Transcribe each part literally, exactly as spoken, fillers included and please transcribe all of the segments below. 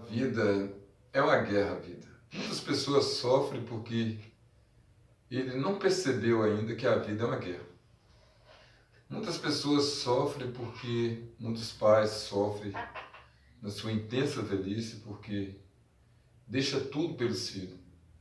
vida é uma guerra, a vida. Muitas pessoas sofrem porque ele não percebeu ainda que a vida é uma guerra. Muitas pessoas sofrem porque muitos pais sofrem na sua intensa velhice porque deixa tudo pelos filhos.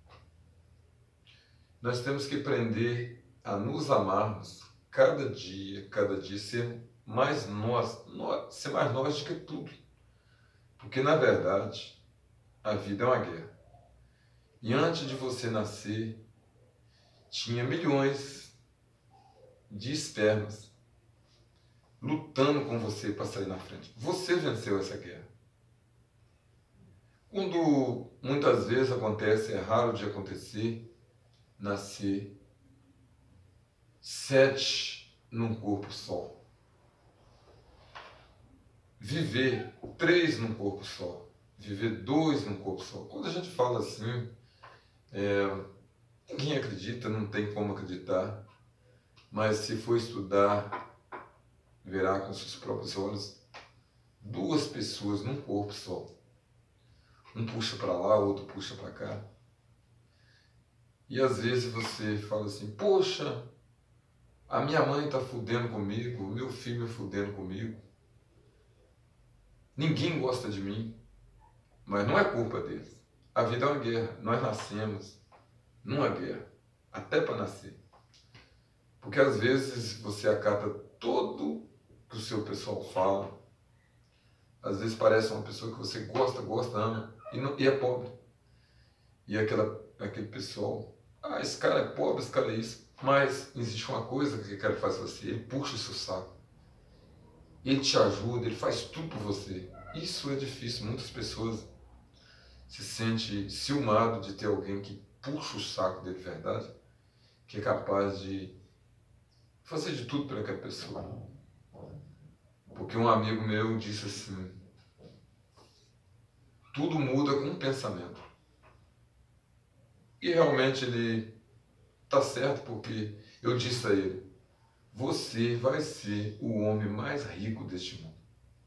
Nós temos que aprender a nos amarmos cada dia, cada dia, ser mais nós, nós ser mais nós do que tudo. Porque, na verdade, a vida é uma guerra. E antes de você nascer, tinha milhões de espermas lutando com você para sair na frente. Você venceu essa guerra. Quando muitas vezes acontece, é raro de acontecer, nascer sete num corpo só. Viver três num corpo só. Viver dois num corpo só. Quando a gente fala assim, é, ninguém acredita, não tem como acreditar, mas se for estudar, verá com seus próprios olhos duas pessoas num corpo só. Um puxa para lá, o outro puxa para cá. E às vezes você fala assim, poxa, a minha mãe está fudendo comigo, o meu filho está fudendo comigo. Ninguém gosta de mim, mas não é culpa deles. A vida é uma guerra, nós nascemos numa guerra, até para nascer. Porque às vezes você acata todo que o seu pessoal fala, às vezes parece uma pessoa que você gosta, gosta, ama, e, não, e é pobre. E aquela, aquele pessoal, ah, esse cara é pobre, esse cara é isso. Mas existe uma coisa que ele quer fazer você, ele puxa o seu saco. Ele te ajuda, ele faz tudo por você. Isso é difícil, muitas pessoas se sentem ciumadas de ter alguém que puxa o saco dele de verdade, que é capaz de fazer de tudo para aquela pessoa. Porque um amigo meu disse assim, tudo muda com um pensamento. E realmente ele está certo, porque eu disse a ele, você vai ser o homem mais rico deste mundo.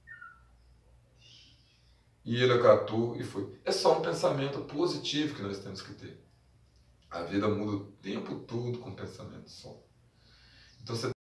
E ele acatou e foi. É só um pensamento positivo que nós temos que ter. A vida muda o tempo todo com pensamento só. Então você